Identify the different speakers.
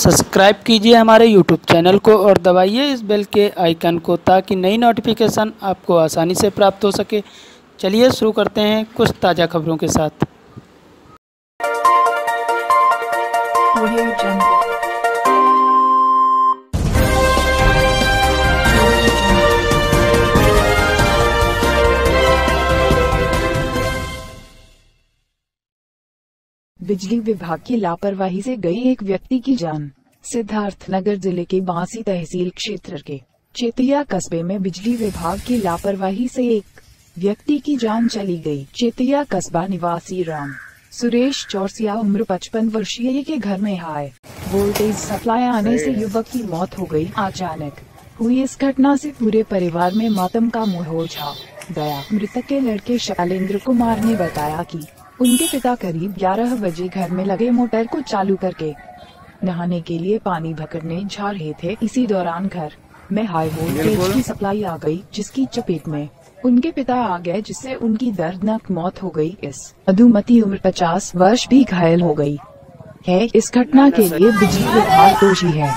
Speaker 1: Subscribe कीजिए हमारे YouTube channel को और दबाइए इस बेल के आइकन को ताकि नई नोटिफिकेशन आपको आसानी से प्राप्त हो सके। चलिए शुरू करते हैं कुछ ताज़ा खबरों के साथ।
Speaker 2: बिजली विभाग की लापरवाही से गई एक व्यक्ति की जान। सिद्धार्थनगर जिले के बांसी तहसील क्षेत्र के चेतिया कस्बे में बिजली विभाग की लापरवाही से एक व्यक्ति की जान चली गई। चेतिया कस्बा निवासी राम सुरेश चौरसिया उम्र 55 वर्षीय के घर में हाई वोल्टेज सप्लाई आने से युवक की मौत हो गई। अचानक हुई इस घटना से पूरे परिवार में मातम का माहौल छा गया। मृतक के लड़के शैलेंद्र कुमार ने बताया कि उनके पिता करीब 11 बजे घर में लगे मोटर को चालू करके नहाने के लिए पानी भरने जा रहे थे। इसी दौरान घर में हाई वोल्टेज की सप्लाई आ गई, जिसकी चपेट में उनके पिता आ गए, जिससे उनकी दर्दनाक मौत हो गई। इस मधुमती उम्र 50 वर्ष भी घायल हो गई है। इस घटना के लिए बिजली विभाग दोषी है।